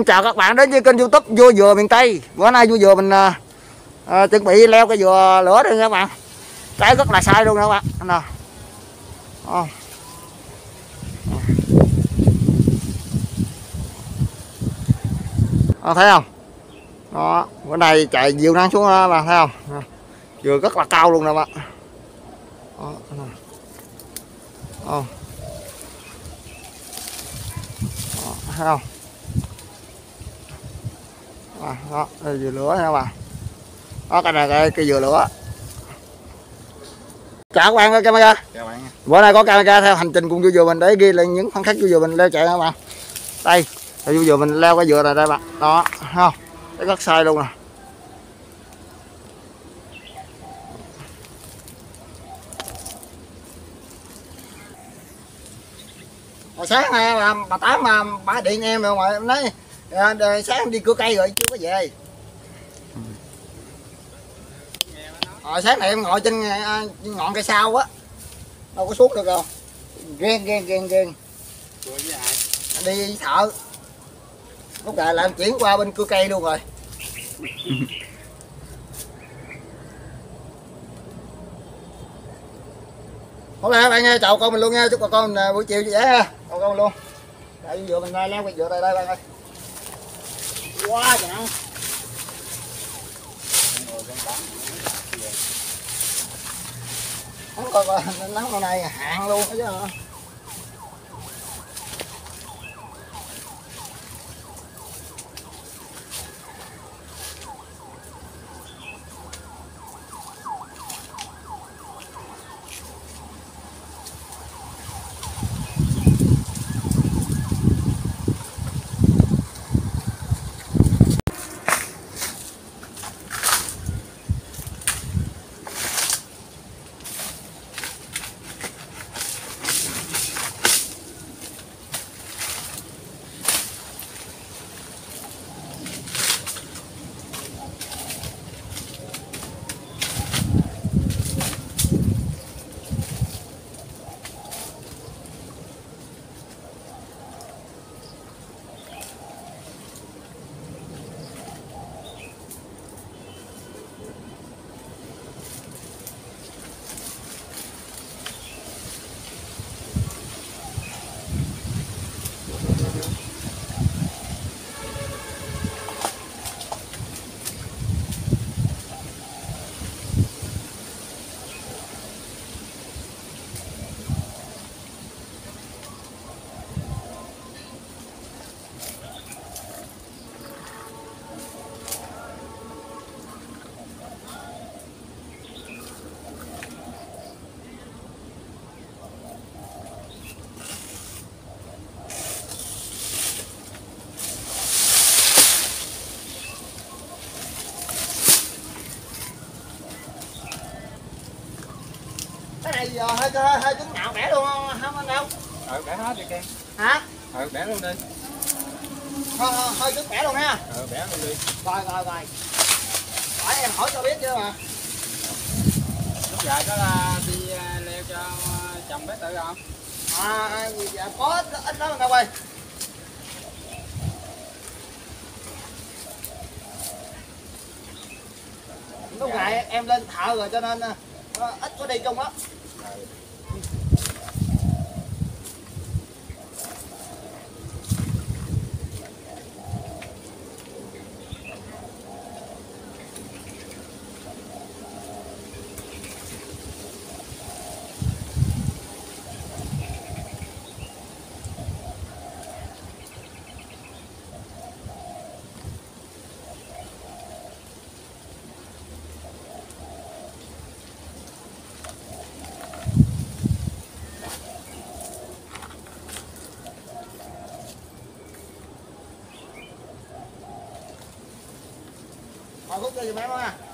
Xin chào các bạn đến với kênh YouTube Vua Dừa Miền Tây. Bữa nay vua dừa mình chuẩn bị leo cái dừa lửa đây các bạn. Trái rất là sai luôn các bạn. Nào. Thấy không? Đó, bữa nay chạy nhiều nắng xuống đó bạn thấy không? Dừa rất là cao luôn nè bạn. Đó, thấy không? Đó, đây dừa lửa nha bạn. Đó, cái này cái dừa lửa. Chào các bạn camera. Chào bạn. Bữa nay có camera theo hành trình cùng vua dừa mình để ghi lại những khoảnh khắc vua dừa mình leo chạy các bạn. Đây, vua dừa mình leo cái dừa này đây bạn. Đó, thấy không? Cái rất sai luôn nè. Hồi sáng nay bà Tám bà điện em rồi ngoài em nói sáng em đi cưa cây rồi chưa có về. Sáng này em ngồi trên ngọn cây sau á, đâu có xuống được đâu. Ghen. Đi thợ. Lúc này là em chuyển qua bên cưa cây luôn rồi. Hôm nay các bạn nghe chào con mình luôn nha, chúc bà con mình buổi chiều vui vẻ ha. Chào con mình luôn. Đây vừa mình leo cái dừa đây bạn ơi. Quá trời nắng. Nắng coi nắng hôm nay hạn luôn chứ. Cái này giờ hơi trứng ngạo bẻ luôn không anh đâu? Bẻ hết đi Ken. Hả? Bẻ luôn đi. Hơi trứng bẻ luôn ha. Bẻ luôn đi. Rồi. Hỏi em hỏi cho biết chứ mà. Lúc dài đó là đi leo cho chồng bé tự không? Dạ, có ít đó đâu ơi. Lúc này em lên thợ rồi cho nên ít có đi chung đó. Hút cho giùm em không à.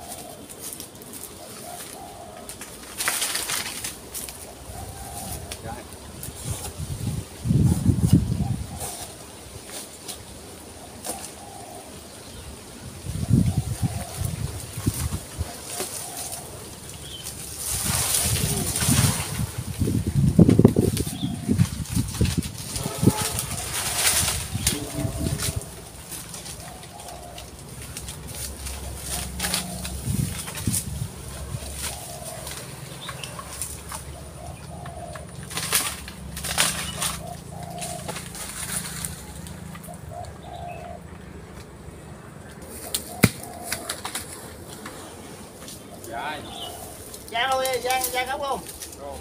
Rồi. Giang luôn đi, Giang góc luôn. Rồi.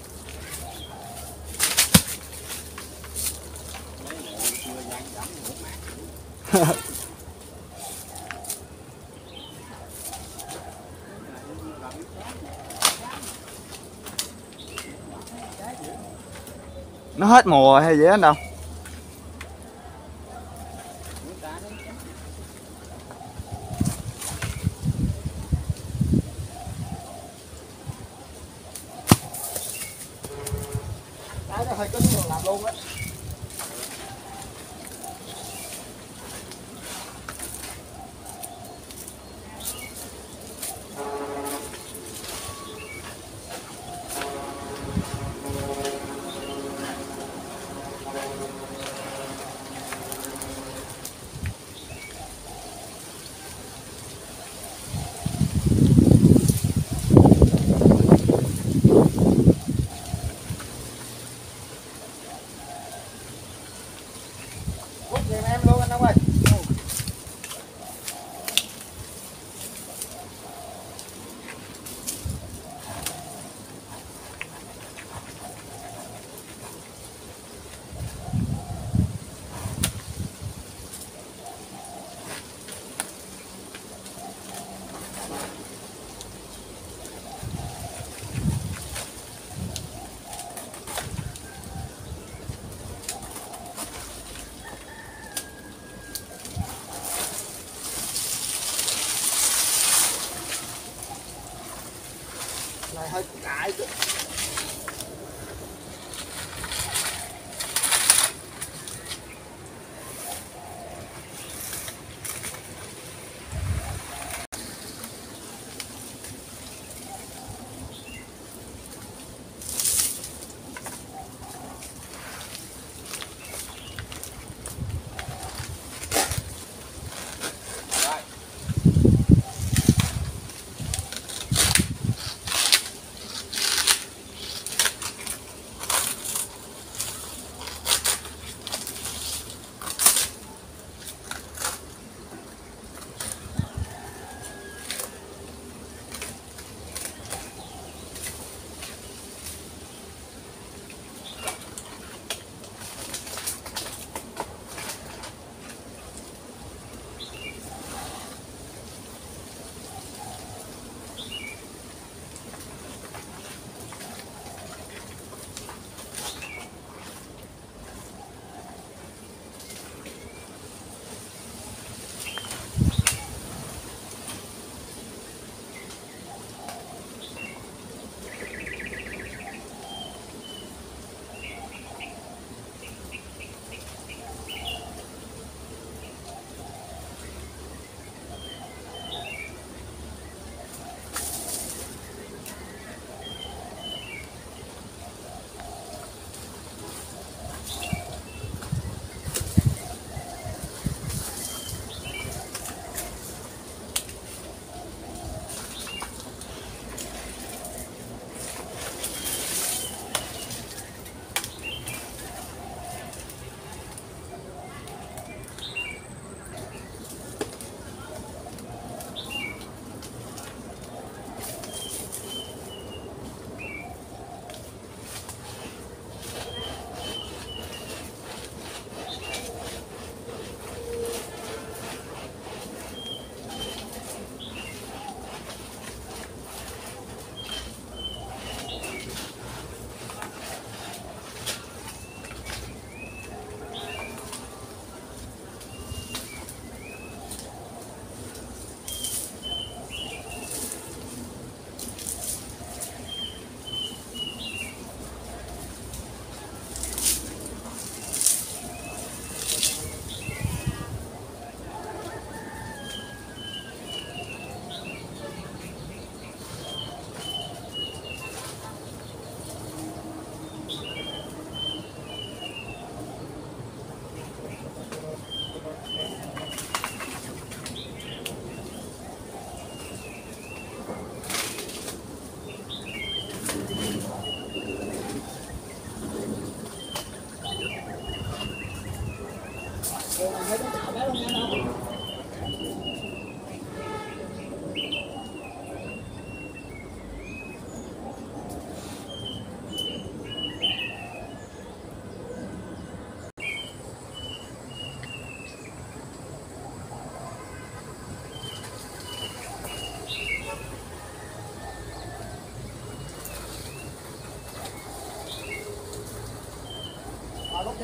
Mấy người chưa dán dẫm ngủ mát. Nó hết mùa hay gì anh đâu? Đấy, nó hơi cứng rồi làm luôn á. Quất giùm em luôn anh Đông ơi. Này hơi cãi chứ.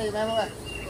cái gì em ơi.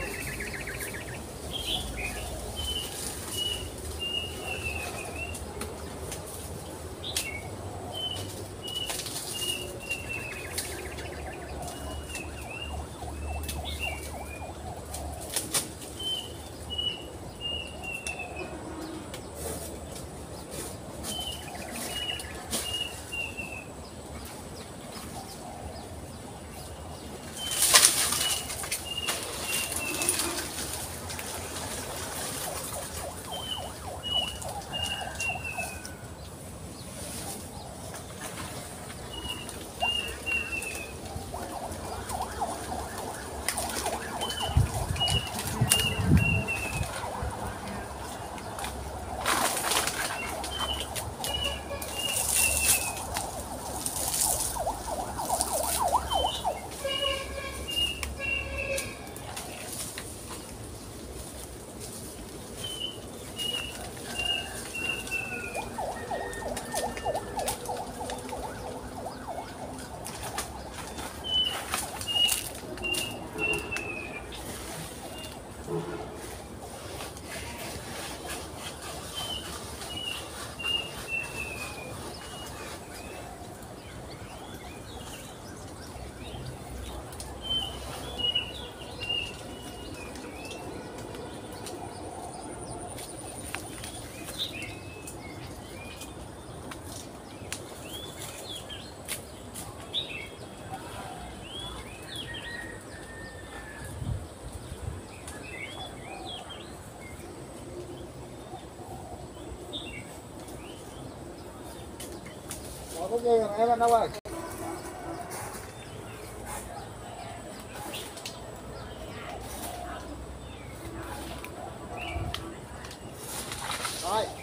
Có gì rồi em anh đâu ơi. Rồi.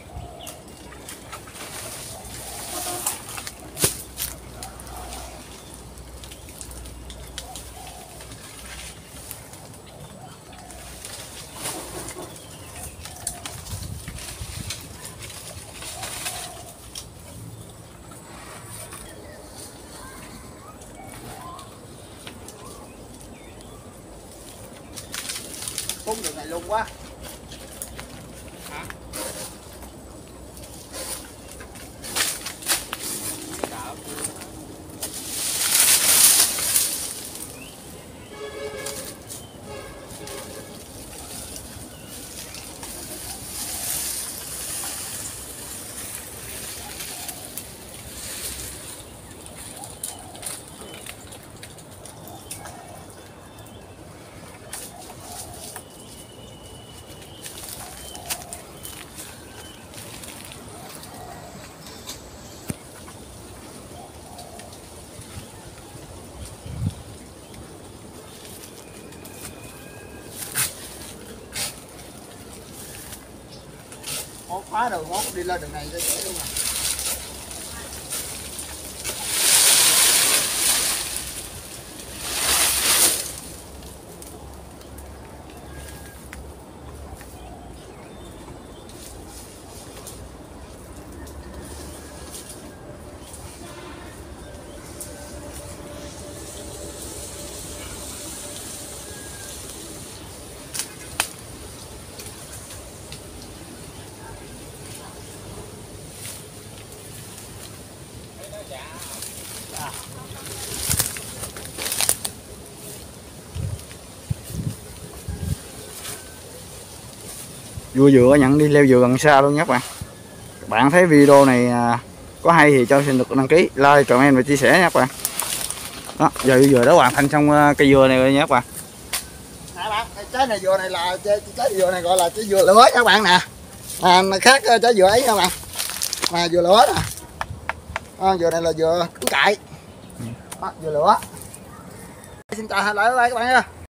Phun đường này luôn quá. Hả? Mốt phá đường mốt đi lên đường này cho dễ luôn à. Vua dừa nhận đi leo dừa gần xa luôn nhé các bạn. Các bạn thấy video này có hay thì cho xin được đăng ký, like, comment và chia sẻ nha các bạn. Đó, giờ dừa đã hoàn thành xong cây dừa này rồi nha các bạn. Nè bạn, trái này dừa này là trái dừa này gọi là trái dừa lửa các bạn nè. Khác trái dừa ấy các bạn. Mà dừa lửa nè. Dừa này là dừa củ cải. Đó, dừa lửa. Xin chào lại các bạn nha.